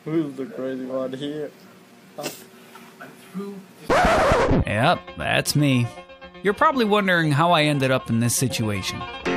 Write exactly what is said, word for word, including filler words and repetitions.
Who's the crazy one here? Yep, that's me. You're probably wondering how I ended up in this situation.